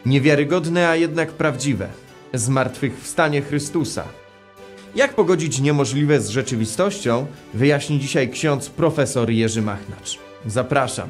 Niewiarygodne, a jednak prawdziwe. Zmartwychwstanie Chrystusa. Jak pogodzić niemożliwe z rzeczywistością, wyjaśni dzisiaj ksiądz profesor Jerzy Machnacz. Zapraszam.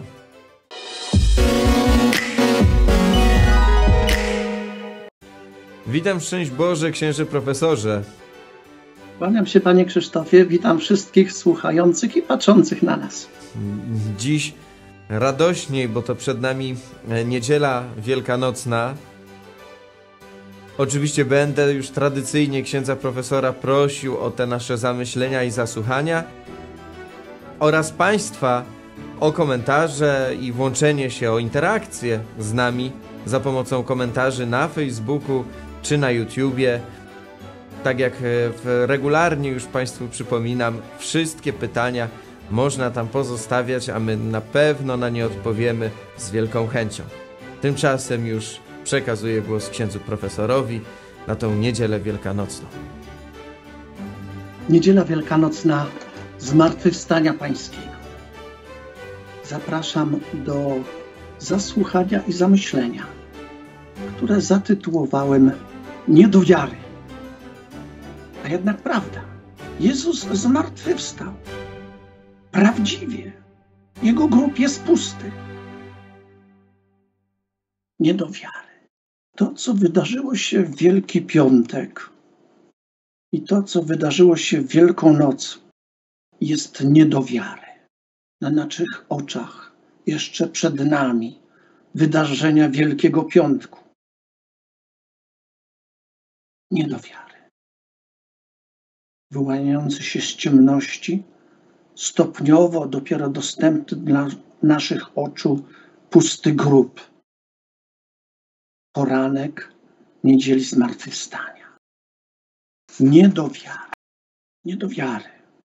Witam, szczęść Boże, księże profesorze. Kłaniam się, panie Krzysztofie, witam wszystkich słuchających i patrzących na nas. Dziś radośniej, bo to przed nami niedziela wielkanocna. Oczywiście będę już tradycyjnie księdza profesora prosił o te nasze zamyślenia i zasłuchania oraz Państwa o komentarze i włączenie się, o interakcję z nami za pomocą komentarzy na Facebooku czy na YouTubie. Tak jak regularnie już Państwu przypominam, wszystkie pytania można tam pozostawiać, a my na pewno na nie odpowiemy z wielką chęcią. Tymczasem już przekazuję głos księdzu profesorowi na tą niedzielę wielkanocną. Niedziela wielkanocna Zmartwychwstania Pańskiego. Zapraszam do zasłuchania i zamyślenia, które zatytułowałem Nie do wiary. A jednak prawda. Jezus zmartwychwstał. Prawdziwie. Jego grób jest pusty. Nie do wiary. To, co wydarzyło się w Wielki Piątek i to, co wydarzyło się w Wielką Noc, jest nie do wiary. Na naszych oczach, jeszcze przed nami, wydarzenia Wielkiego Piątku. Nie do wiary. Wyłaniający się z ciemności, stopniowo dopiero dostępny dla naszych oczu pusty grób. Poranek niedzieli zmartwychwstania. Nie do wiary. Nie do wiary.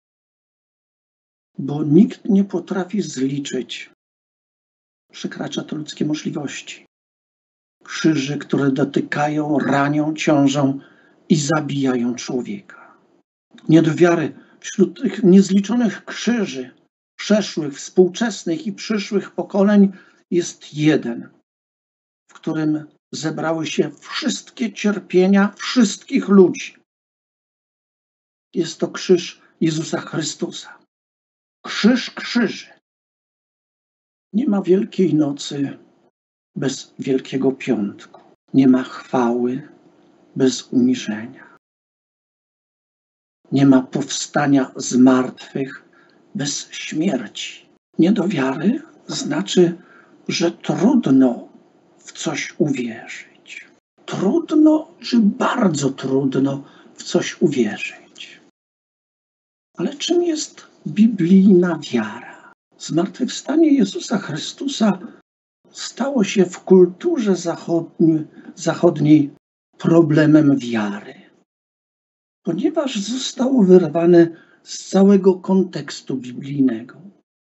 Bo nikt nie potrafi zliczyć. Przekracza to ludzkie możliwości. Krzyży, które dotykają, ranią, ciążą i zabijają człowieka. Nie do wiary wśród tych niezliczonych krzyży przeszłych, współczesnych i przyszłych pokoleń jest jeden, w którym zebrały się wszystkie cierpienia wszystkich ludzi. Jest to krzyż Jezusa Chrystusa. Krzyż krzyży. Nie ma Wielkiej Nocy bez Wielkiego Piątku. Nie ma chwały bez uniżenia. Nie ma powstania z martwych bez śmierci. Nie do wiary znaczy, że trudno w coś uwierzyć. Trudno czy bardzo trudno w coś uwierzyć. Ale czym jest biblijna wiara? Zmartwychwstanie Jezusa Chrystusa stało się w kulturze zachodniej problemem wiary, ponieważ zostało wyrwane z całego kontekstu biblijnego.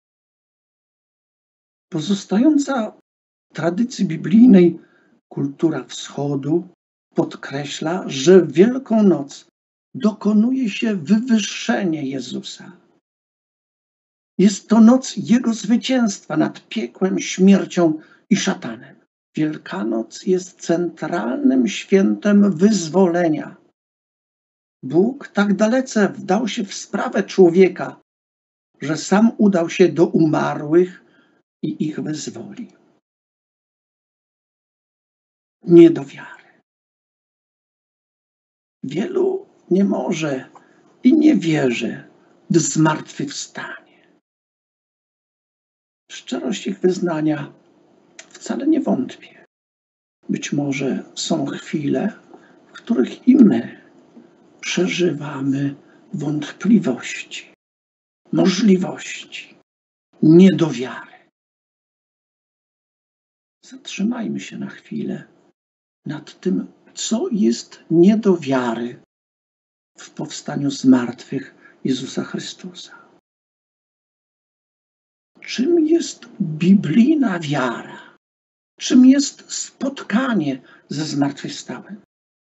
Pozostająca w tradycji biblijnej kultura wschodu podkreśla, że w Wielką Noc dokonuje się wywyższenie Jezusa. Jest to noc Jego zwycięstwa nad piekłem, śmiercią i szatanem. Wielkanoc jest centralnym świętem wyzwolenia. Bóg tak dalece wdał się w sprawę człowieka, że sam udał się do umarłych i ich wyzwoli. Nie do wiary. Wielu nie może i nie wierzy w zmartwychwstanie. W szczerość ich wyznania wcale nie wątpię. Być może są chwile, w których i my przeżywamy wątpliwości, możliwości, niedowiary. Zatrzymajmy się na chwilę nad tym, co jest nie do wiary w powstaniu z martwych Jezusa Chrystusa. Czym jest biblijna wiara? Czym jest spotkanie ze zmartwychwstałym?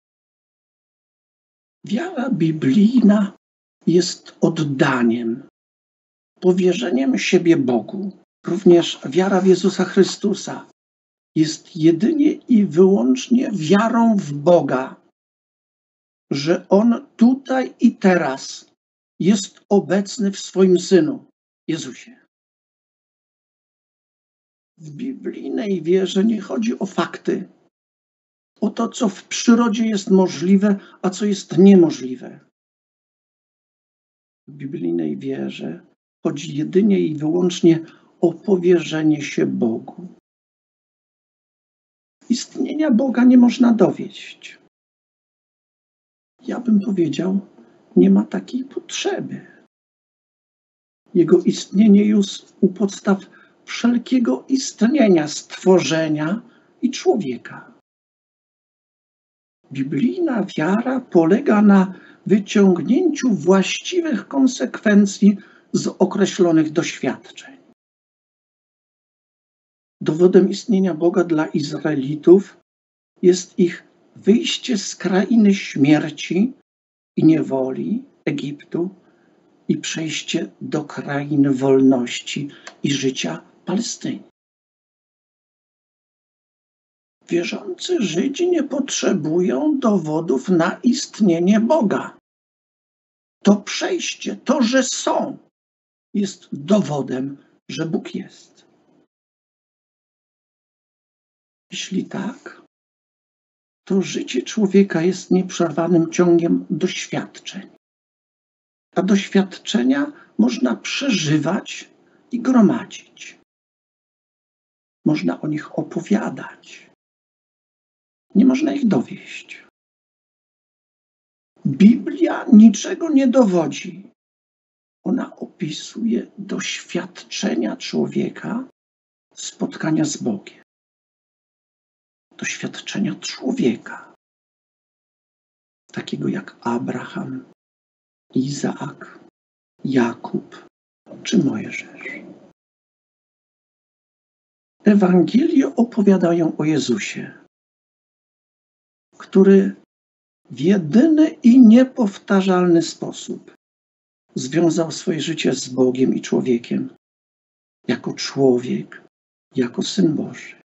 Wiara biblijna jest oddaniem, powierzeniem siebie Bogu. Również wiara w Jezusa Chrystusa jest jedynie i wyłącznie wiarą w Boga, że On tutaj i teraz jest obecny w swoim Synu, Jezusie. W biblijnej wierze nie chodzi o fakty, o to, co w przyrodzie jest możliwe, a co jest niemożliwe. W biblijnej wierze chodzi jedynie i wyłącznie o powierzenie się Bogu. Istnienia Boga nie można dowieść. Ja bym powiedział, nie ma takiej potrzeby. Jego istnienie jest u podstaw wszelkiego istnienia stworzenia i człowieka. Biblijna wiara polega na wyciągnięciu właściwych konsekwencji z określonych doświadczeń. Dowodem istnienia Boga dla Izraelitów jest ich wyjście z krainy śmierci i niewoli Egiptu i przejście do krainy wolności i życia Palestyny. Wierzący Żydzi nie potrzebują dowodów na istnienie Boga. To przejście, to, że są, jest dowodem, że Bóg jest. Jeśli tak, to życie człowieka jest nieprzerwanym ciągiem doświadczeń. A doświadczenia można przeżywać i gromadzić. Można o nich opowiadać. Nie można ich dowieść. Biblia niczego nie dowodzi. Ona opisuje doświadczenia człowieka, spotkania z Bogiem. Doświadczenia człowieka, takiego jak Abraham, Izaak, Jakub czy Mojżesz. Ewangelie opowiadają o Jezusie, który w jedyny i niepowtarzalny sposób związał swoje życie z Bogiem i człowiekiem, jako człowiek, jako Syn Boży.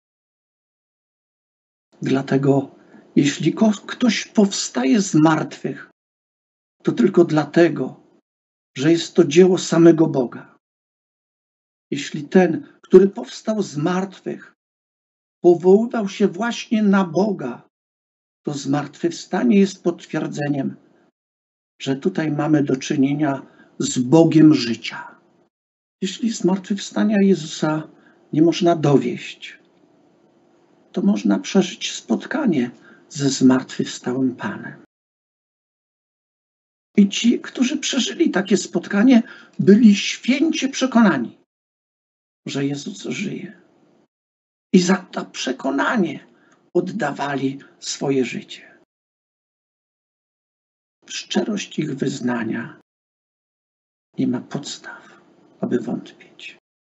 Dlatego, jeśli ktoś powstaje z martwych, to tylko dlatego, że jest to dzieło samego Boga. Jeśli ten, który powstał z martwych, powoływał się właśnie na Boga, to zmartwychwstanie jest potwierdzeniem, że tutaj mamy do czynienia z Bogiem życia. Jeśli zmartwychwstania Jezusa nie można dowieść, to można przeżyć spotkanie ze zmartwychwstałym Panem. I ci, którzy przeżyli takie spotkanie, byli święcie przekonani, że Jezus żyje. I za to przekonanie oddawali swoje życie. Szczerość ich wyznania nie ma podstaw, aby wątpić.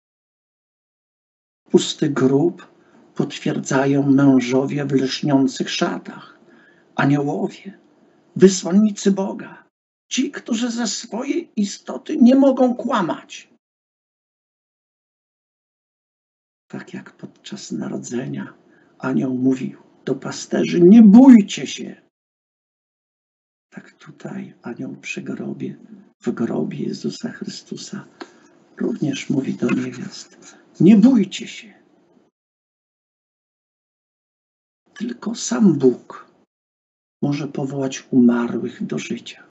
Pusty grób potwierdzają mężowie w lśniących szatach, aniołowie, wysłannicy Boga, ci, którzy ze swojej istoty nie mogą kłamać. Tak jak podczas narodzenia anioł mówił do pasterzy: nie bójcie się. Tak tutaj anioł przy grobie, w grobie Jezusa Chrystusa również mówi do niewiast: nie bójcie się. Tylko sam Bóg może powołać umarłych do życia.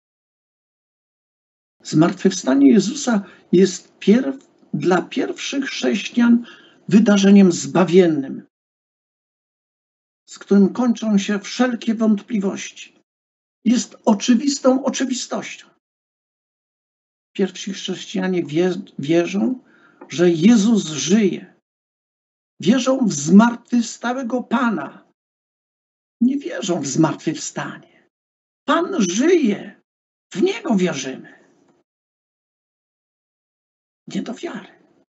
Zmartwychwstanie Jezusa jest dla pierwszych chrześcijan wydarzeniem zbawiennym, z którym kończą się wszelkie wątpliwości. Jest oczywistą oczywistością. Pierwsi chrześcijanie wierzą, że Jezus żyje. Wierzą w zmartwychwstałego Pana. Nie wierzą w zmartwychwstanie. Pan żyje. W Niego wierzymy. Nie do wiary.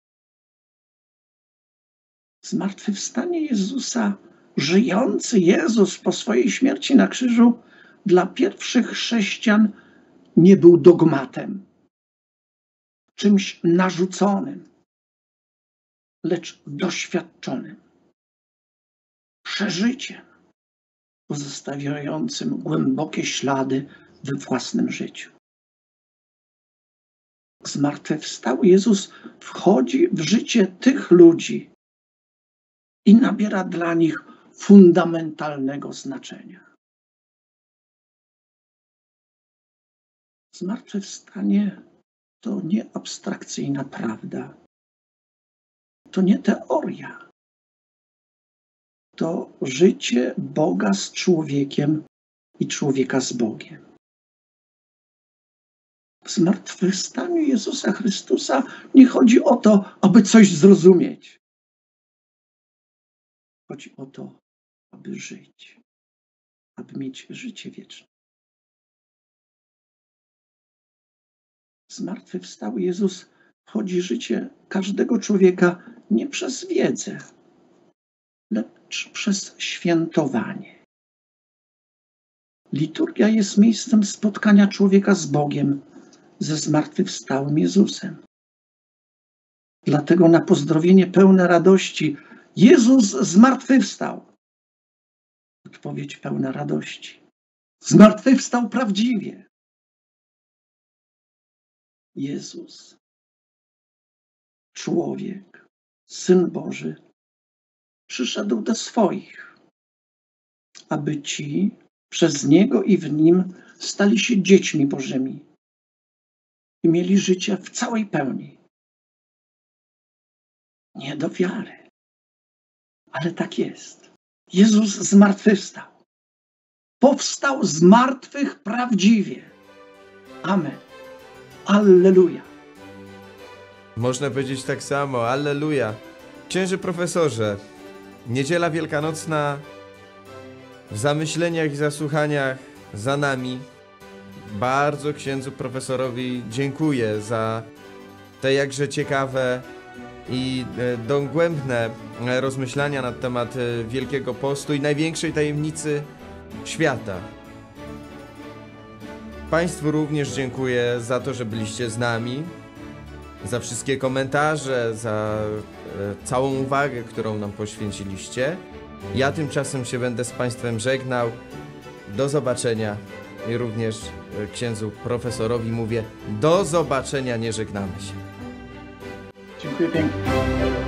Zmartwychwstanie Jezusa, żyjący Jezus po swojej śmierci na krzyżu, dla pierwszych chrześcijan nie był dogmatem, czymś narzuconym, lecz doświadczonym. przeżyciem pozostawiającym głębokie ślady we własnym życiu. Zmartwychwstały Jezus wchodzi w życie tych ludzi i nabiera dla nich fundamentalnego znaczenia. Zmartwychwstanie to nie abstrakcyjna prawda, to nie teoria. To życie Boga z człowiekiem i człowieka z Bogiem. W zmartwychwstaniu Jezusa Chrystusa nie chodzi o to, aby coś zrozumieć. Chodzi o to, aby żyć, aby mieć życie wieczne. Zmartwychwstały Jezus wchodzi w życie każdego człowieka nie przez wiedzę, lecz przez świętowanie. Liturgia jest miejscem spotkania człowieka z Bogiem, ze zmartwychwstałym Jezusem. Dlatego na pozdrowienie pełne radości Jezus zmartwychwstał. Odpowiedź pełna radości. Zmartwychwstał prawdziwie. Jezus, człowiek, Syn Boży, przyszedł do swoich, aby ci przez Niego i w Nim stali się dziećmi Bożymi i mieli życie w całej pełni. Nie do wiary, ale tak jest. Jezus zmartwychwstał. Powstał z martwych prawdziwie. Amen. Alleluja. Można powiedzieć tak samo, alleluja. Księże profesorze, Niedziela Wielkanocna w zamyśleniach i zasłuchaniach za nami. Bardzo księdzu profesorowi dziękuję za te jakże ciekawe i dogłębne rozmyślania na temat Wielkiego Postu i największej tajemnicy świata. Państwu również dziękuję za to, że byliście z nami, za wszystkie komentarze, za całą uwagę, którą nam poświęciliście. Ja tymczasem się będę z Państwem żegnał. Do zobaczenia. I również księdzu profesorowi mówię: do zobaczenia, nie żegnamy się. Dziękuję pięknie.